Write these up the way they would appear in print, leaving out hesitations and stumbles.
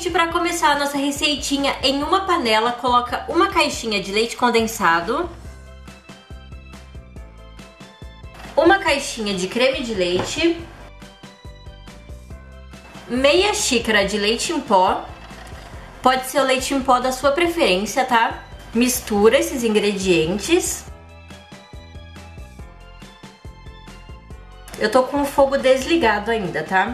gente, para começar a nossa receitinha, em uma panela, coloca uma caixinha de leite condensado, uma caixinha de creme de leite, meia xícara de leite em pó, pode ser o leite em pó da sua preferência, tá? Mistura esses ingredientes. Eu tô com o fogo desligado ainda, tá?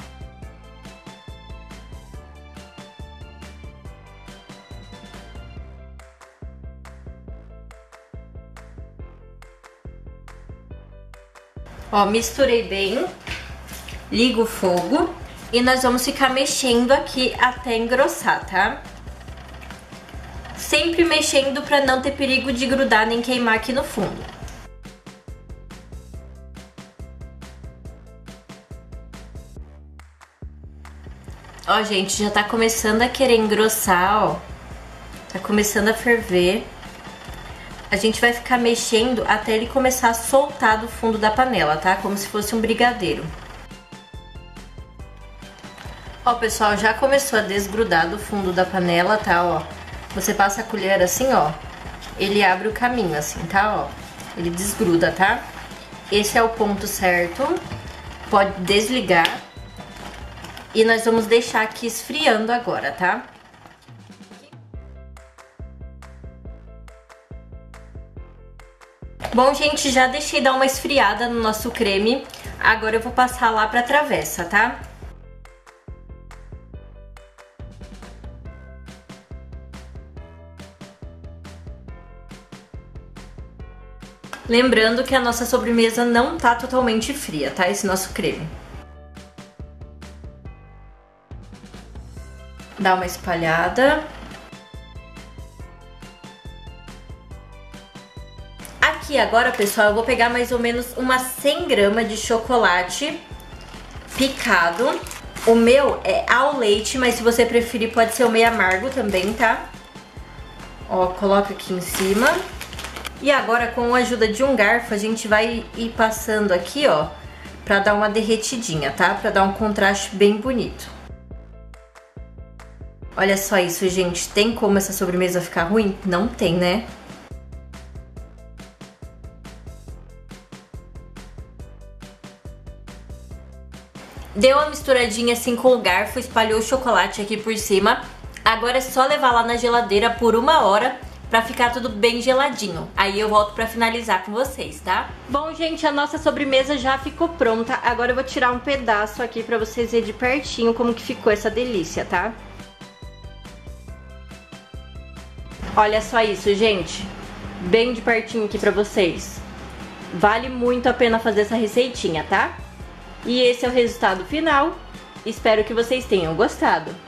Ó, misturei bem, ligo o fogo e nós vamos ficar mexendo aqui até engrossar, tá? Sempre mexendo pra não ter perigo de grudar nem queimar aqui no fundo. Ó, gente, já tá começando a querer engrossar, ó. Tá começando a ferver. A gente vai ficar mexendo até ele começar a soltar do fundo da panela, tá? Como se fosse um brigadeiro. Ó, pessoal, já começou a desgrudar do fundo da panela, tá? Ó, você passa a colher assim, ó. Ele abre o caminho assim, tá? Ó, ele desgruda, tá? Esse é o ponto certo. Pode desligar. E nós vamos deixar aqui esfriando agora, tá? Bom, gente, já deixei dar uma esfriada no nosso creme. Agora eu vou passar lá pra travessa, tá? Lembrando que a nossa sobremesa não tá totalmente fria, tá? Esse nosso creme. Dá uma espalhada. Aqui agora, pessoal, eu vou pegar mais ou menos umas 100 gramas de chocolate picado. O meu é ao leite, mas se você preferir pode ser o meio amargo também, tá? Ó, coloca aqui em cima. E agora, com a ajuda de um garfo, a gente vai ir passando aqui, ó, pra dar uma derretidinha, tá? Pra dar um contraste bem bonito. Olha só isso, gente. Tem como essa sobremesa ficar ruim? Não tem, né? Deu uma misturadinha assim com o garfo, espalhou o chocolate aqui por cima. Agora é só levar lá na geladeira por 1 hora pra ficar tudo bem geladinho. Aí eu volto pra finalizar com vocês, tá? Bom, gente, a nossa sobremesa já ficou pronta. Agora eu vou tirar um pedaço aqui pra vocês verem de pertinho como que ficou essa delícia, tá? Olha só isso, gente. Bem de pertinho aqui pra vocês. Vale muito a pena fazer essa receitinha, tá? E esse é o resultado final. Espero que vocês tenham gostado.